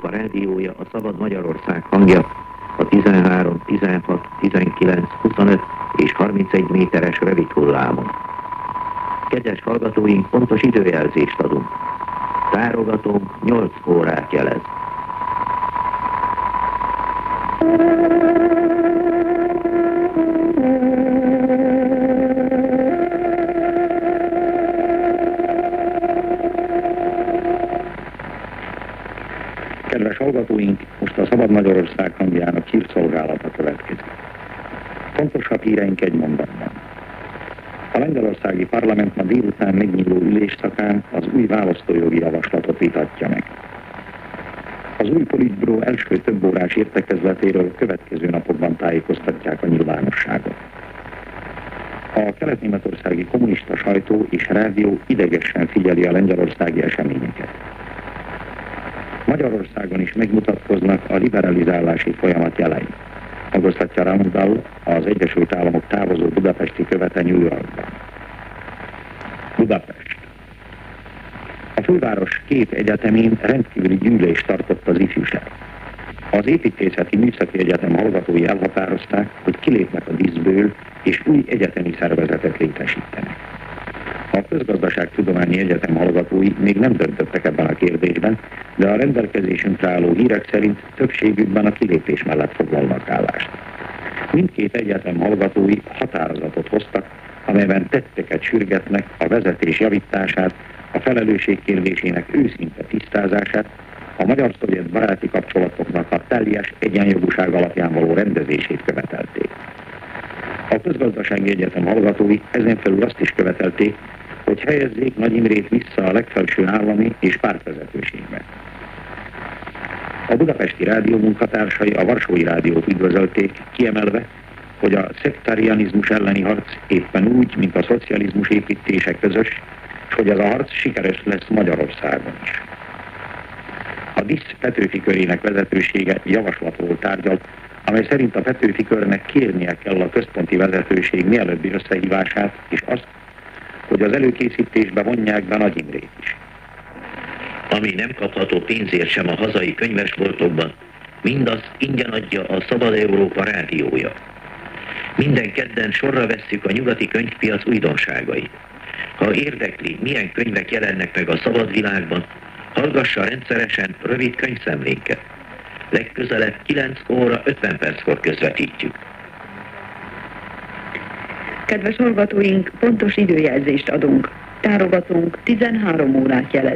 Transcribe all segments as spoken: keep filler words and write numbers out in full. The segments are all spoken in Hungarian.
Európa rádiója, a Szabad Magyarország hangja a tizenhárom, tizenhat, tizenkilenc, huszonöt és harmincegy méteres rövid hullámon. Kedves hallgatóink, pontos időjelzést adunk. Tárogatónk nyolc órát jelez. Kedves hallgatóink, most a Szabad Magyarország hangjának hírszolgálata következik. Fontosabb híreink egy mondatban. A lengyelországi parlament ma délután megnyíló ülésszakán az új választójogi javaslatot vitatja meg. Az új politbüró első több órás értekezletéről következő napokban tájékoztatják a nyilvánosságot. A kelet-németországi kommunista sajtó és rádió idegesen figyeli a lengyelországi eseményeket. Magyarországon is megmutatkoznak a liberalizálási folyamat jelei. Hangoztatja Ramudal, az Egyesült Államok távozó budapesti követe New Yorkban. Budapest. A főváros két egyetemén rendkívüli gyűlést tartott az ifjúság. Az Építészeti Műszaki Egyetem hallgatói elhatározták, hogy kilépnek a díszből és új egyetemi szervezetet létesítenek. A Közgazdaságtudományi Egyetem hallgatói még nem döntöttek ebben a kérdésben, de a rendelkezésünkre álló hírek szerint többségükben a kilépés mellett foglalnak állást. Mindkét egyetem hallgatói határozatot hoztak, amelyben tetteket sürgetnek a vezetés javítását, a felelősség kérdésének őszinte tisztázását, a magyar-szovjet baráti kapcsolatoknak a teljes egyenjogúság alapján való rendezését követelték. A Közgazdasági Egyetem hallgatói ezen felül azt is követelték, hogy helyezzék Nagy Imrét vissza a legfelső állami és pártvezetőségbe. A budapesti rádió munkatársai a varsói rádiót üdvözölték, kiemelve, hogy a szektarianizmus elleni harc éppen úgy, mint a szocializmus építése közös, és hogy ez a harc sikeres lesz Magyarországon is. A DISZ Petőfi körének vezetősége javaslatról tárgyalt, amely szerint a Petőfi körnek kérnie kell a központi vezetőség mielőbbi összehívását, és azt, hogy az előkészítésbe vonják be Nagy Imrét is. Ami nem kapható pénzért sem a hazai könyvesboltokban, mindazt ingyen adja a Szabad Európa rádiója. Minden kedden sorra vesszük a nyugati könyvpiac újdonságait. Ha érdekli, milyen könyvek jelennek meg a szabad világban, hallgassa rendszeresen rövid könyvszemlénket. Legközelebb kilenc óra ötven perckor közvetítjük. Kedves hallgatóink, pontos időjelzést adunk. Tárogatónk tizenhárom órát jelez.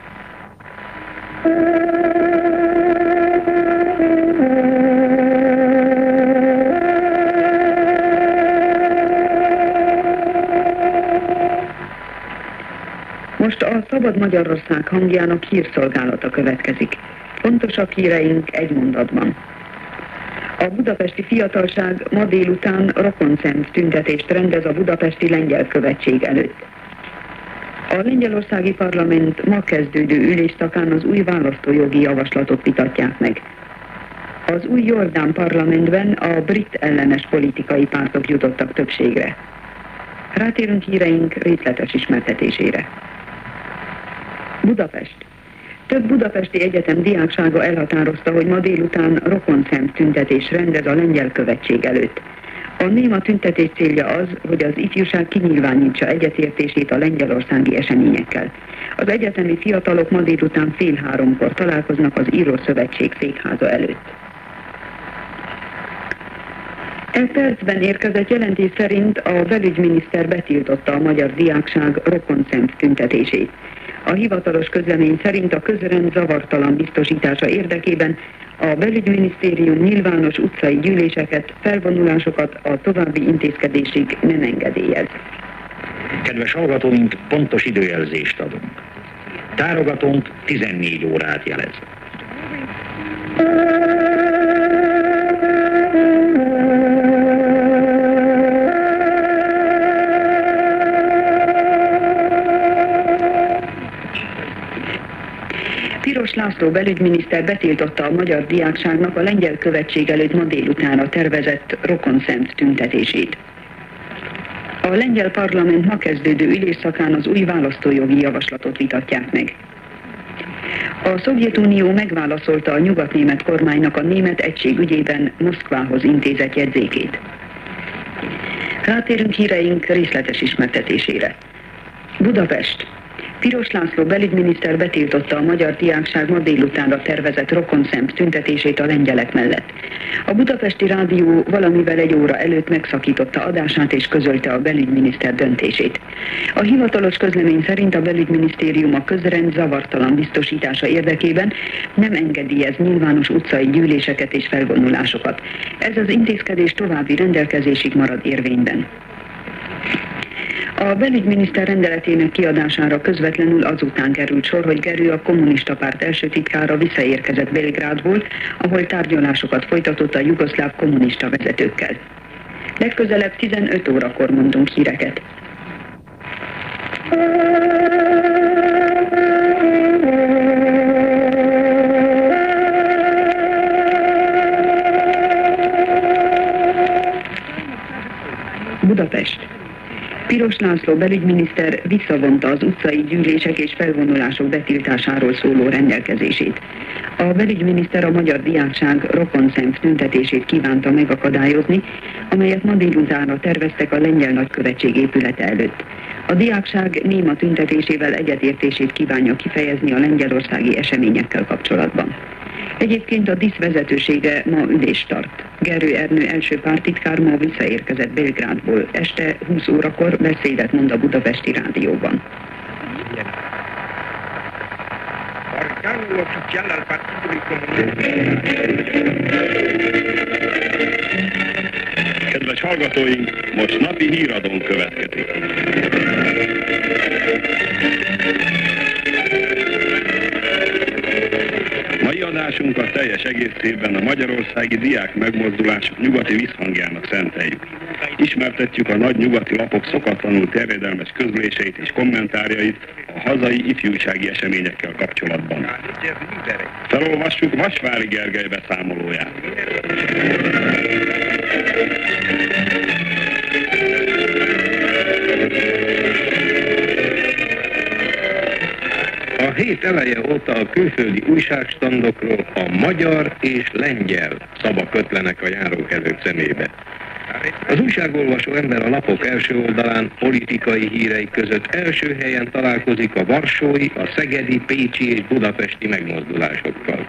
Most a Szabad Magyarország hangjának hírszolgálata következik. Fontosabb híreink egy mondatban. A budapesti fiatalság ma délután rokoncent tüntetést rendez a budapesti lengyel követség előtt. A lengyelországi parlament ma kezdődő ülésszakán az új választójogi javaslatot vitatják meg. Az új Jordán parlamentben a brit ellenes politikai pártok jutottak többségre. Rátérünk híreink részletes ismertetésére. Budapest. Több budapesti egyetem diáksága elhatározta, hogy ma délután rokoncent tüntetés rendez a lengyel követség előtt. A néma tüntetés célja az, hogy az ifjúság kinyilvánítsa egyetértését a lengyelországi eseményekkel. Az egyetemi fiatalok ma délután fél háromkor találkoznak az Írószövetség székháza előtt. E percben érkezett jelentés szerint a belügyminiszter betiltotta a magyar diákság rokoncent tüntetését. A hivatalos közlemény szerint a közrend zavartalan biztosítása érdekében a belügyminisztérium nyilvános utcai gyűléseket, felvonulásokat a további intézkedésig nem engedélyez. Kedves hallgatóink, pontos időjelzést adunk. Tárogatónk tizennégy órát jelez. Piros László belügyminiszter betiltotta a magyar diákságnak a lengyel követség előtt ma délutánra tervezett rokonszent tüntetését. A lengyel parlament ma kezdődő ülésszakán az új választójogi javaslatot vitatják meg. A Szovjetunió megválaszolta a nyugatnémet kormánynak a német egység ügyében Moszkvához intézett jegyzékét. Rátérünk híreink részletes ismertetésére. Budapest. Piros László belügyminiszter betiltotta a magyar diákság ma délutánra tervezett rokonszemp tüntetését a lengyelek mellett. A Budapesti Rádió valamivel egy óra előtt megszakította adását és közölte a belügyminiszter döntését. A hivatalos közlemény szerint a belügyminisztérium a közrend zavartalan biztosítása érdekében nem engedélyez nyilvános utcai gyűléseket és felvonulásokat. Ez az intézkedés további rendelkezésig marad érvényben. A belügyminiszter rendeletének kiadására közvetlenül azután került sor, hogy Gerő, a kommunista párt első titkára visszaérkezett Belgrádból, ahol tárgyalásokat folytatott a jugoszláv kommunista vezetőkkel. Legközelebb tizenöt órakor mondunk híreket. Budapest. Piros László belügyminiszter visszavonta az utcai gyűlések és felvonulások betiltásáról szóló rendelkezését. A belügyminiszter a magyar diákság rokonszemp tüntetését kívánta megakadályozni, amelyet ma délutánra terveztek a lengyel nagykövetség épülete előtt. A diákság néma tüntetésével egyetértését kívánja kifejezni a lengyelországi eseményekkel kapcsolatban. Egyébként a DISZ vezetősége ma ülést tart. Gerő Ernő első pártitkár ma visszaérkezett Belgrádból. Este húsz órakor beszédet mond a Budapesti Rádióban. Kedves hallgatóink, most napi híradón következik. Mai adásunkat teljes egészében a magyarországi diák megmozdulások nyugati visszhangjának szenteljük. Ismertetjük a nagy nyugati lapok szokatlanul terjedelmes közléseit és kommentárjait a hazai ifjúsági eseményekkel kapcsolatban. Felolvassuk Vasvári Gergely beszámolóját. A hét eleje óta a külföldi újságstandokról a magyar és lengyel szavak ötlenek a járókelők szemébe. Az újságolvasó ember a lapok első oldalán politikai hírei között első helyen találkozik a varsói, a szegedi, pécsi és budapesti megmozdulásokkal.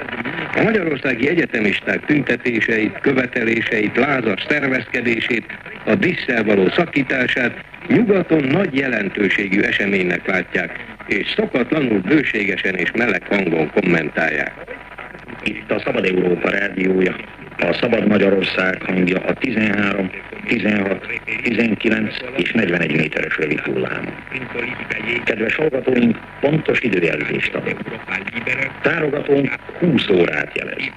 A magyarországi egyetemisták tüntetéseit, követeléseit, lázas szervezkedését, a disszel való szakítását nyugaton nagy jelentőségű eseménynek látják, és szokatlanul bőségesen és meleg hangon kommentálják. Itt a Szabad Európa rádiója, a Szabad Magyarország hangja a tizenhárom, tizenhat, tizenkilenc és negyvenegy méteres rövid hullámon. Kedves hallgatóink, pontos időjelzést adunk. Tárogatónk húsz órát jelez.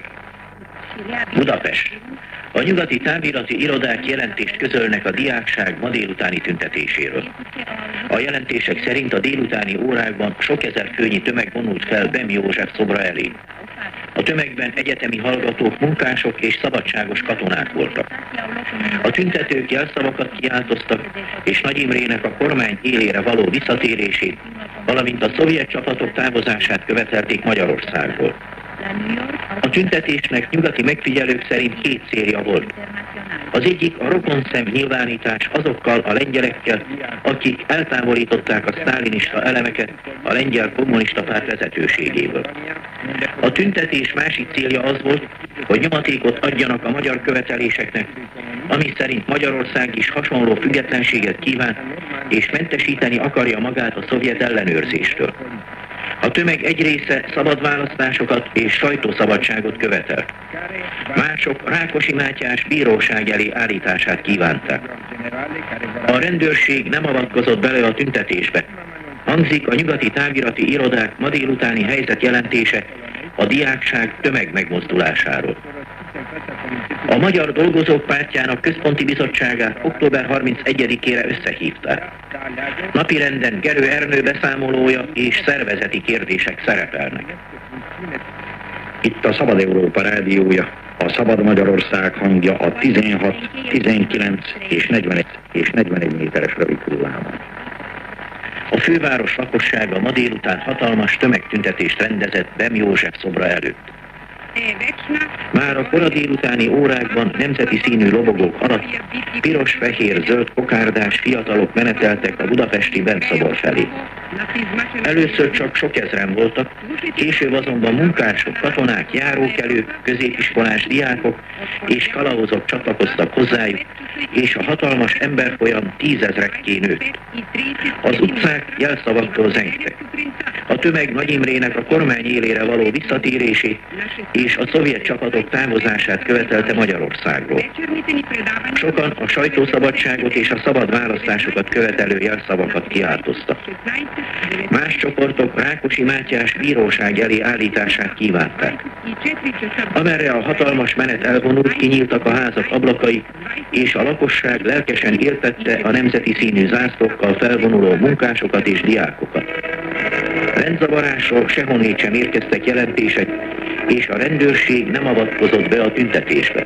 Budapest. A nyugati távirati irodák jelentést közölnek a diákság ma délutáni tüntetéséről. A jelentések szerint a délutáni órákban sok ezer főnyi tömeg vonult fel Bem József szobra elé. A tömegben egyetemi hallgatók, munkások és szabadságos katonák voltak. A tüntetők jelszavakat kiáltoztak, és Nagy Imrének a kormány élére való visszatérését, valamint a szovjet csapatok távozását követelték Magyarországból. A tüntetésnek nyugati megfigyelők szerint két célja volt. Az egyik a rokonszemp nyilvánítás azokkal a lengyelekkel, akik eltávolították a sztálinista elemeket a lengyel kommunista párt vezetőségéből. A tüntetés másik célja az volt, hogy nyomatékot adjanak a magyar követeléseknek, ami szerint Magyarország is hasonló függetlenséget kíván, és mentesíteni akarja magát a szovjet ellenőrzéstől. A tömeg egy része szabad választásokat és sajtószabadságot követel. Mások Rákosi Mátyás bíróság elé állítását kívánták. A rendőrség nem avatkozott bele a tüntetésbe. Hangzik a nyugati távirati irodák ma délutáni helyzet jelentése a diákság tömegmegmozdulásáról. A Magyar Dolgozók Pártjának központi bizottságát október harmincegyedikére összehívták. Napirenden Gerő Ernő beszámolója és szervezeti kérdések szerepelnek. Itt a Szabad Európa rádiója, a Szabad Magyarország hangja a tizenhat, tizenkilenc és negyvenegy és negyvenegy méteres rövid hullámon. A főváros lakossága ma délután hatalmas tömegtüntetést rendezett Bem József szobra előtt. Már a kora délutáni órákban nemzeti színű lobogók alatt piros, fehér, zöld kokárdás fiatalok meneteltek a budapesti Bem szobor felé. Először csak sok ezren voltak, később azonban munkások, katonák, járókelők, középiskolás diákok és kalauzok csatlakoztak hozzájuk, és a hatalmas emberfolyam tízezrekké nőtt. Az utcák jelszavaktól zengtek. A tömeg Nagy Imrének a kormány élére való visszatérését és a szovjet csapatok távozását követelte Magyarországról. Sokan a sajtószabadságot és a szabad választásokat követelő jelszavakat kiáltoztak. Más csoportok Rákosi Mátyás bíróság elé állítását kívánták. Amerre a hatalmas menet elvonult, kinyíltak a házak ablakai, és a lakosság lelkesen éltette a nemzeti színű zászlókkal felvonuló munkásokat és diákokat. Rendzavarásról sehonnét sem érkeztek jelentések, és a rendőrség nem avatkozott be a tüntetésbe.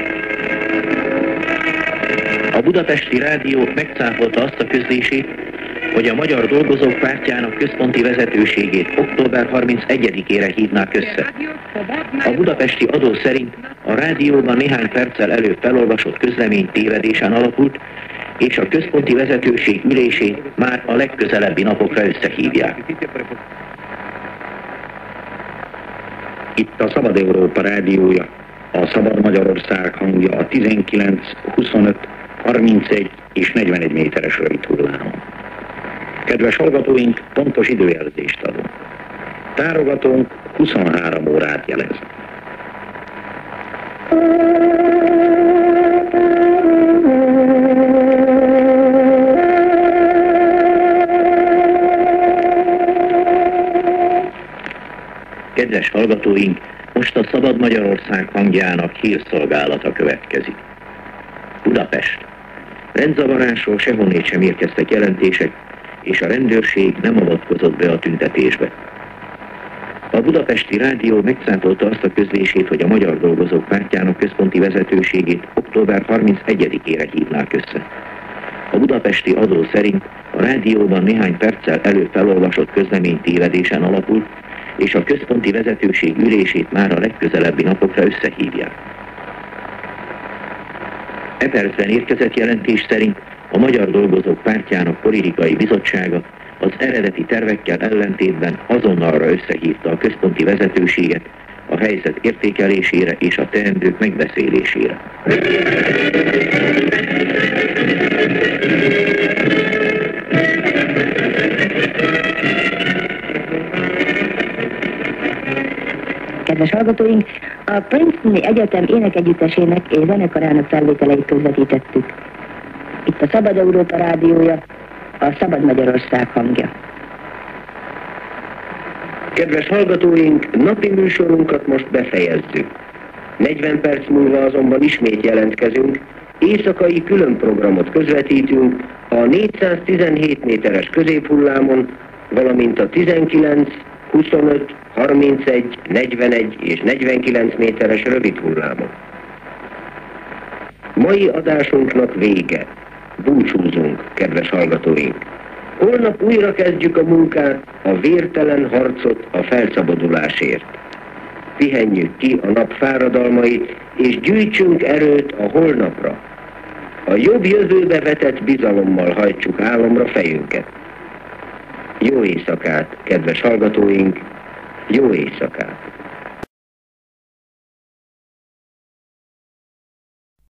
A Budapesti Rádió megcáfolta azt a közlését, hogy a Magyar Dolgozók Pártjának központi vezetőségét október harmincegyedikére hívnák össze. A budapesti adó szerint a rádióban néhány perccel előbb felolvasott közlemény tévedésen alapult, és a központi vezetőség ülését már a legközelebbi napokra összehívják. Itt a Szabad Európa rádiója, a Szabad Magyarország hangja a tizenkilenc, huszonöt, harmincegy és negyvenegy méteres rövid hullámon. Kedves hallgatóink, pontos időjelzést adunk. Tárogatónk huszonhárom órát jelez. Kedves hallgatóink, most a Szabad Magyarország hangjának hírszolgálata következik. Budapest. Rendzavarásról sehonnét sem érkeztek jelentések, és a rendőrség nem avatkozott be a tüntetésbe. A Budapesti Rádió megszámolta azt a közlését, hogy a Magyar Dolgozók Pártjának központi vezetőségét október harmincegyedikére hívnák össze. A budapesti adó szerint a rádióban néhány perccel előbb felolvasott közlemény tévedésen alapul, és a központi vezetőség ülését már a legközelebbi napokra összehívják. E percben érkezett jelentés szerint a Magyar Dolgozók Pártjának politikai bizottsága az eredeti tervekkel ellentétben azonnalra összehívta a központi vezetőséget a helyzet értékelésére és a teendők megbeszélésére. Kedves hallgatóink, a Princetoni Egyetem énekegyüttesének és zenekarának felvételeit közvetítettük. Itt a Szabad Európa rádiója, a Szabad Magyarország hangja. Kedves hallgatóink, napi műsorunkat most befejezzük. negyven perc múlva azonban ismét jelentkezünk, éjszakai különprogramot közvetítünk a négyszáztizenhét méteres középhullámon, valamint a tizenkilenc, huszonöt, harmincegy, negyvenegy és negyvenkilenc méteres rövid hullámon. Mai adásunknak vége. Búcsúzunk, kedves hallgatóink. Holnap újra kezdjük a munkát, a vértelen harcot a felszabadulásért. Pihenjük ki a nap fáradalmait, és gyűjtsünk erőt a holnapra. A jobb jövőbe vetett bizalommal hajtsuk álomra fejünket. Jó éjszakát, kedves hallgatóink, jó éjszakát!